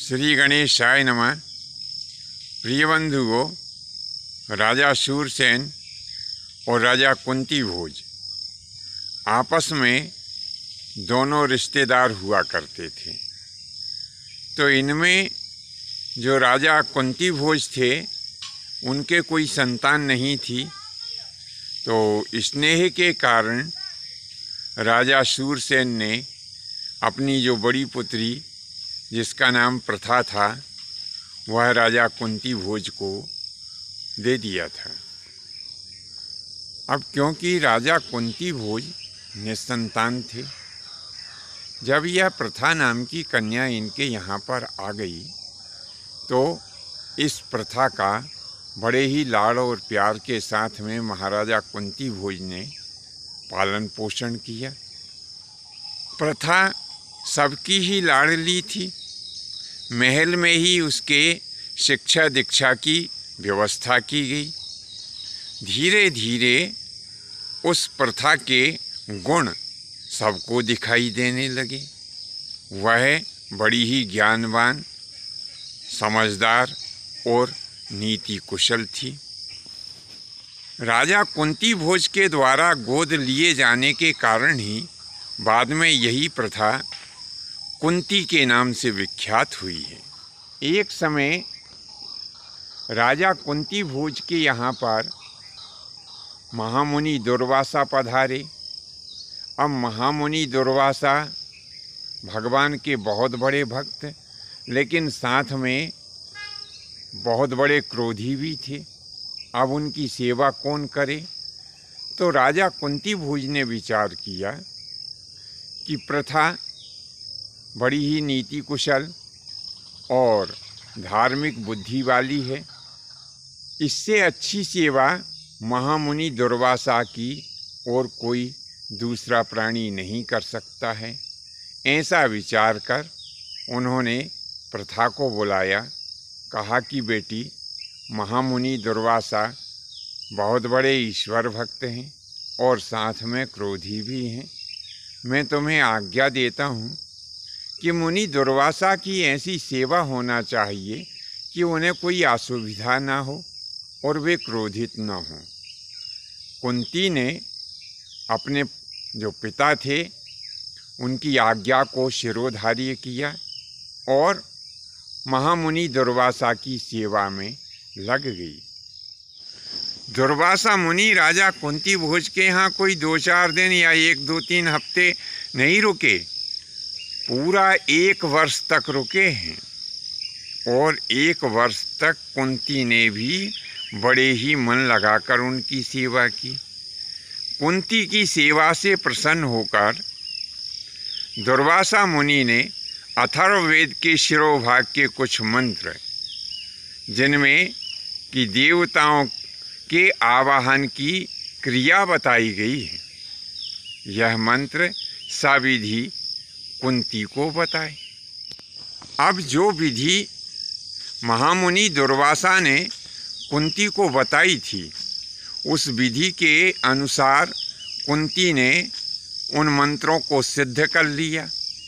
श्री गणेशाय नमः। प्रिय बंधुओं, राजा शूरसेन और राजा कुंती भोज आपस में दोनों रिश्तेदार हुआ करते थे। तो इनमें जो राजा कुंती भोज थे उनके कोई संतान नहीं थी। तो स्नेह के कारण राजा शूरसेन ने अपनी जो बड़ी पुत्री जिसका नाम प्रथा था वह राजा कुंती भोज को दे दिया था। अब क्योंकि राजा कुंती भोज निसंतान थे, जब यह प्रथा नाम की कन्या इनके यहाँ पर आ गई तो इस प्रथा का बड़े ही लाड़ और प्यार के साथ में महाराजा कुंती भोज ने पालन पोषण किया। प्रथा सबकी ही लाडली थी। महल में ही उसके शिक्षा दीक्षा की व्यवस्था की गई। धीरे धीरे उस प्रथा के गुण सबको दिखाई देने लगे। वह बड़ी ही ज्ञानवान, समझदार और नीति कुशल थी। राजा कुंती भोज के द्वारा गोद लिए जाने के कारण ही बाद में यही प्रथा कुंती के नाम से विख्यात हुई है। एक समय राजा कुंती भोज के यहाँ पर महामुनि दुर्वासा पधारे। अब महामुनि दुर्वासा भगवान के बहुत बड़े भक्त, लेकिन साथ में बहुत बड़े क्रोधी भी थे। अब उनकी सेवा कौन करे? तो राजा कुंती भोज ने विचार किया कि प्रथा बड़ी ही नीति कुशल और धार्मिक बुद्धि वाली है। इससे अच्छी सेवा महामुनि दुर्वासा की और कोई दूसरा प्राणी नहीं कर सकता है। ऐसा विचार कर उन्होंने प्रथा को बुलाया। कहा कि बेटी, महामुनि दुर्वासा बहुत बड़े ईश्वर भक्त हैं और साथ में क्रोधी भी हैं। मैं तुम्हें आज्ञा देता हूँ कि मुनि दुर्वासा की ऐसी सेवा होना चाहिए कि उन्हें कोई असुविधा ना हो और वे क्रोधित न हों। कुंती ने अपने जो पिता थे उनकी आज्ञा को शिरोधार्य किया और महामुनि दुर्वासा की सेवा में लग गई। दुर्वासा मुनि राजा कुंती भोज के यहाँ कोई 2-4 दिन या 1-2-3 हफ्ते नहीं रुके, पूरा 1 वर्ष तक रुके हैं। और 1 वर्ष तक कुंती ने भी बड़े ही मन लगाकर उनकी सेवा की। कुंती की सेवा से प्रसन्न होकर दुर्वासा मुनि ने अथर्ववेद के शिरोभाग के कुछ मंत्र, जिनमें कि देवताओं के आवाहन की क्रिया बताई गई है, यह मंत्र सविधि कुंती को बताए। अब जो विधि महामुनि दुर्वासा ने कुंती को बताई थी, उस विधि के अनुसार कुंती ने उन मंत्रों को सिद्ध कर लिया।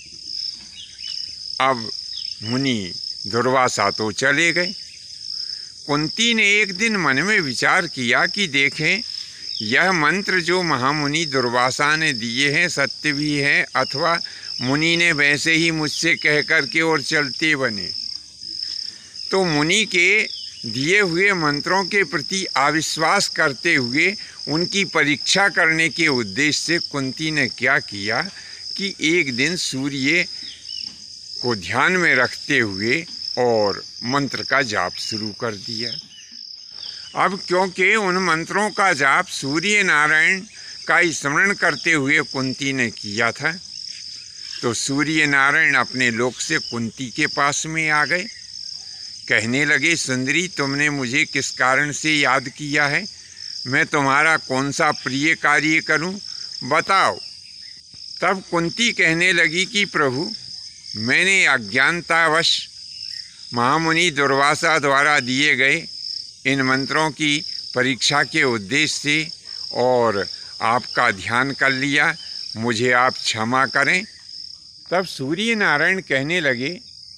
अब मुनि दुर्वासा तो चले गए। कुंती ने एक दिन मन में विचार किया कि देखें, यह मंत्र जो महामुनि दुर्वासा ने दिए हैं सत्य भी है अथवा मुनि ने वैसे ही मुझसे कह कर के और चलते बने। तो मुनि के दिए हुए मंत्रों के प्रति अविश्वास करते हुए उनकी परीक्षा करने के उद्देश्य से कुंती ने क्या किया कि एक दिन सूर्य को ध्यान में रखते हुए और मंत्र का जाप शुरू कर दिया। अब क्योंकि उन मंत्रों का जाप सूर्य नारायण का स्मरण करते हुए कुंती ने किया था, तो सूर्य नारायण अपने लोक से कुंती के पास में आ गए। कहने लगे, सुंदरी, तुमने मुझे किस कारण से याद किया है? मैं तुम्हारा कौन सा प्रिय कार्य करूं, बताओ। तब कुंती कहने लगी कि प्रभु, मैंने अज्ञानतावश महामुनि दुर्वासा द्वारा दिए गए इन मंत्रों की परीक्षा के उद्देश्य से और आपका ध्यान कर लिया, मुझे आप क्षमा करें। तब सूर्य नारायण कहने लगे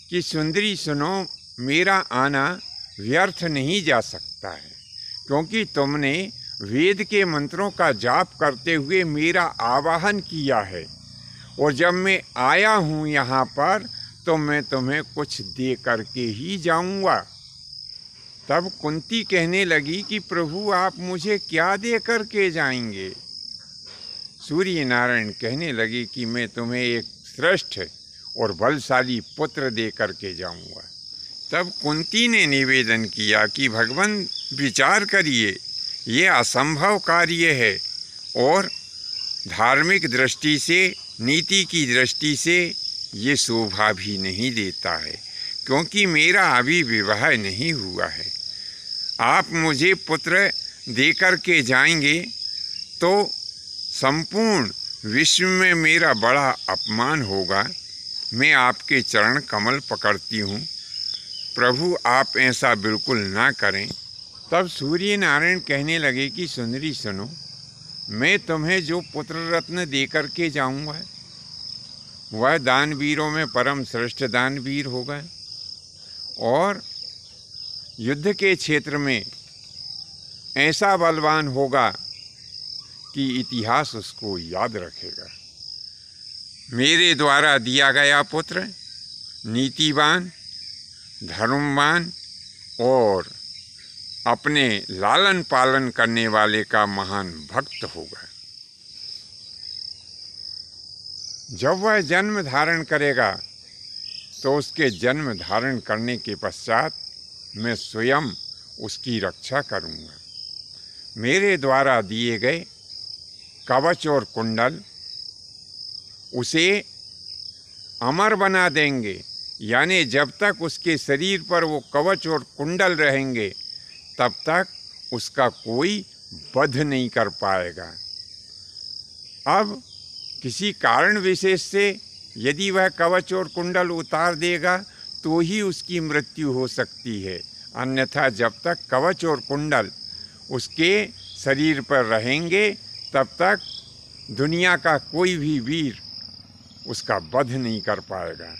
कि सुंदरी सुनो, मेरा आना व्यर्थ नहीं जा सकता है, क्योंकि तुमने वेद के मंत्रों का जाप करते हुए मेरा आवाहन किया है, और जब मैं आया हूँ यहाँ पर तो मैं तुम्हें कुछ दे करके ही जाऊँगा। तब कुंती कहने लगी कि प्रभु आप मुझे क्या दे करके जाएंगे? सूर्य नारायण कहने लगे कि मैं तुम्हें एक श्रेष्ठ और बलशाली पुत्र दे करके जाऊँगा। तब कुंती ने निवेदन किया कि भगवान विचार करिए, ये असंभव कार्य है और धार्मिक दृष्टि से, नीति की दृष्टि से ये शोभा भी नहीं देता है, क्योंकि मेरा अभी विवाह नहीं हुआ है। आप मुझे पुत्र देकर के जाएंगे तो संपूर्ण विश्व में मेरा बड़ा अपमान होगा। मैं आपके चरण कमल पकड़ती हूँ, प्रभु आप ऐसा बिल्कुल ना करें। तब सूर्य नारायण कहने लगे कि सुंदरी सुनो, मैं तुम्हें जो पुत्र रत्न दे करके जाऊंगा वह दानवीरों में परम श्रेष्ठ दानवीर होगा, और युद्ध के क्षेत्र में ऐसा बलवान होगा कि इतिहास उसको याद रखेगा। मेरे द्वारा दिया गया पुत्र नीतिवान, धर्मवान और अपने लालन पालन करने वाले का महान भक्त होगा। जब वह जन्म धारण करेगा तो उसके जन्म धारण करने के पश्चात मैं स्वयं उसकी रक्षा करूंगा। मेरे द्वारा दिए गए कवच और कुंडल उसे अमर बना देंगे, यानी जब तक उसके शरीर पर वो कवच और कुंडल रहेंगे तब तक उसका कोई वध नहीं कर पाएगा। अब किसी कारण विशेष से यदि वह कवच और कुंडल उतार देगा तो ही उसकी मृत्यु हो सकती है, अन्यथा जब तक कवच और कुंडल उसके शरीर पर रहेंगे तब तक दुनिया का कोई भी वीर उसका वध नहीं कर पाएगा।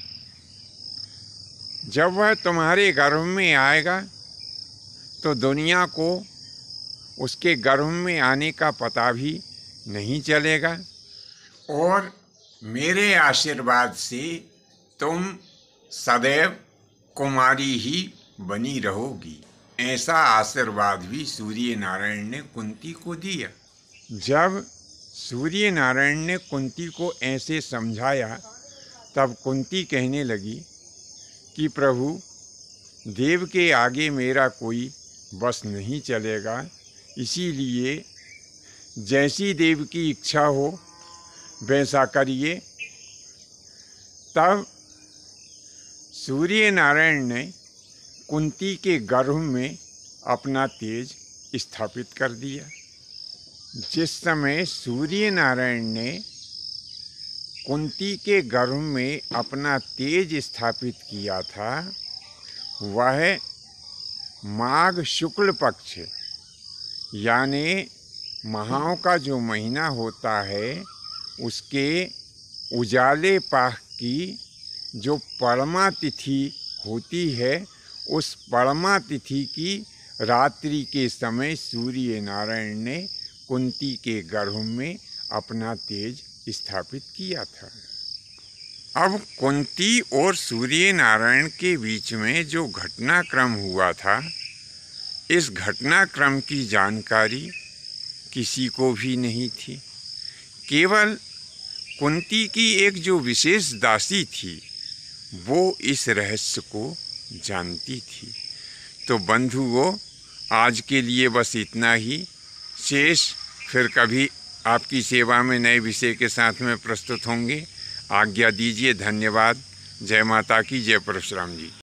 जब वह तुम्हारे गर्भ में आएगा तो दुनिया को उसके गर्भ में आने का पता भी नहीं चलेगा, और मेरे आशीर्वाद से तुम सदैव कुमारी ही बनी रहोगी। ऐसा आशीर्वाद भी सूर्य नारायण ने कुंती को दिया। जब सूर्य नारायण ने कुंती को ऐसे समझाया तब कुंती कहने लगी कि प्रभु, देव के आगे मेरा कोई बस नहीं चलेगा, इसीलिए जैसी देव की इच्छा हो वैसा करिए। तब सूर्य नारायण ने कुंती के गर्भ में अपना तेज स्थापित कर दिया। जिस समय सूर्य नारायण ने कुंती के गर्भ में अपना तेज स्थापित किया था, वह माघ शुक्ल पक्ष यानी महाओं का जो महीना होता है उसके उजाले पाख की जो परमा तिथि होती है, उस परमा तिथि की रात्रि के समय सूर्य नारायण ने कुंती के गर्भ में अपना तेज स्थापित किया था। अब कुंती और सूर्य नारायण के बीच में जो घटनाक्रम हुआ था, इस घटनाक्रम की जानकारी किसी को भी नहीं थी। केवल कुंती की एक जो विशेष दासी थी वो इस रहस्य को जानती थी। तो बंधुओं, आज के लिए बस इतना ही। शेष फिर कभी आपकी सेवा में नए विषय के साथ में प्रस्तुत होंगे। आज्ञा दीजिए। धन्यवाद। जय माता की, जय परशुराम जी।